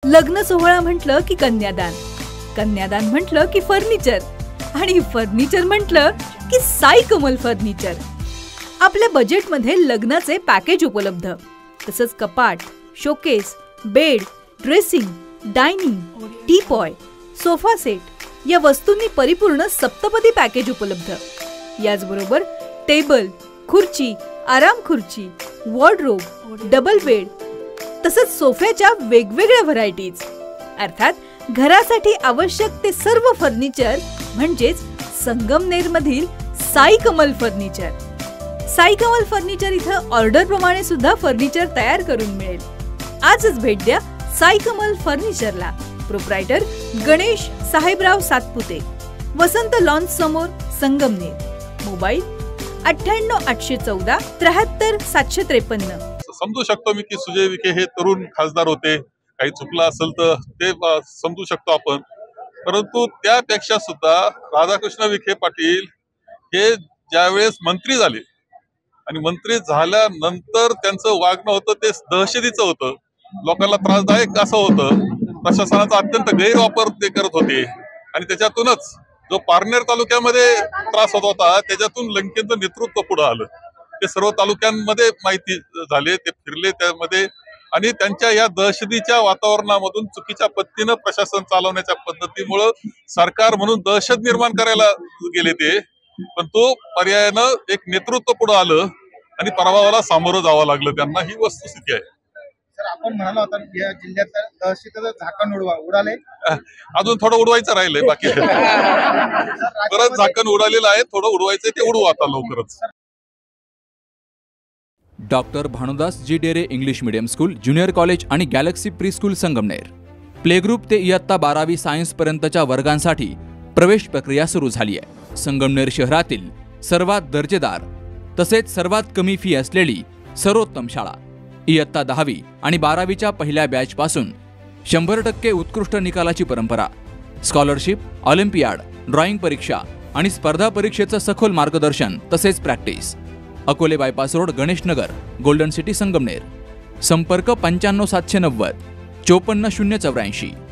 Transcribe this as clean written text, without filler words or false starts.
लग्न सोहळा म्हटलं की कन्यादान, कन्यादान म्हटलं की फर्निचर आणि फर्निचर म्हटलं की साई कमल फर्निचर. आपल्या बजेटमध्ये लग्नाचे पॅकेज उपलब्ध, तसंच कपाट, showcase, bed, dressing, dining, teapoy, sofa set या वस्तूंनी परिपूर्ण सप्तपदी पॅकेज उपलब्ध. याचबरोबर टेबल, खुर्ची, आराम खुर्ची, वॉर्डरोब, डबल बेड तसंच सोफ्याच्या वेगवेगळ्या व्हरायटीज. अर्थात घरासाठी आवश्यक ते सर्व फर्निचर म्हणजेच संगमनेर मधील साई कमल फर्निचर. साई कमल फर्निचर इथं ऑर्डर प्रमाणे सुद्धा फर्निचर तयार करून मिळेल. आजच भेट द्या साई कमल फर्निचरला. प्रोप्रायटर गणेश साहेबराव सातपुते, वसंत लॉन्च समोर, संगमनेर. मोबाईल 98 814 73 753. समजू शकतो मी की सुजय विखे हे तरुण खासदार होते, काही चुकलं असेल तर ते समजू शकतो आपण, परंतु त्यापेक्षा सुद्धा राधाकृष्ण विखे पाटील हे ज्यावेळेस मंत्री झाले आणि मंत्री झाल्यानंतर त्यांचं वागणं होतं ते दहशतीचं होतं, लोकांना त्रासदायक असं होतं, प्रशासनाचा अत्यंत गैरवापर ते करत होते आणि त्याच्यातूनच जो पारनेर तालुक्यामध्ये त्रास होत होता त्याच्यातून लंकेचं नेतृत्व पुढे आलं. ते सर्व तालुक्यांमध्ये माहिती झाले, ते फिरले त्यामध्ये आणि त्यांच्या या दहशतीच्या वातावरणामधून चुकीच्या पद्धतीनं प्रशासन चालवण्याच्या पद्धतीमुळं सरकार म्हणून दहशत निर्माण करायला गेले ते, पण तो पर्यायानं एक नेतृत्व पुढे आलं आणि पराभवाला सामोरं जावं लागलं त्यांना. ही वस्तुस्थिती आहे. सर, आपण म्हणाला होता या जिल्ह्यात दहशतीचं झाकण उडाले, अजून थोडं उडवायचं राहिलंय बाकी. परत झाकण उडालेलं आहे, थोडं उडवायचंय, ते उडवू आता लवकरच. Doctor Bhanudas ji Dere English medium school, junior college आणि Galaxy pre school Sangamner. Play group ते इयत्ता 12वी सायन्स पर्यंतच्या वर्गांसाठी प्रवेश प्रक्रिया सुरू झाली आहे. संगमनेर शहरातील सर्वात दर्जेदार तसेच सर्वात कमी फी असलेली सर्वोत्तम शाळा. इयत्ता 10वी आणि 12वीच्या पहिल्या बॅच पासून 100% उत्कृष्ट निकालाची परंपरा. स्कॉलरशिप, ऑलिम्पियाड, ड्रॉइंग परीक्षा आणि स्पर्धा परीक्षेचं सखोल मार्गदर्शन तसेच practice. Akole bypass road, Ganesh Nagar, Golden City, Sangamner. संपर्क 95 790 54 084.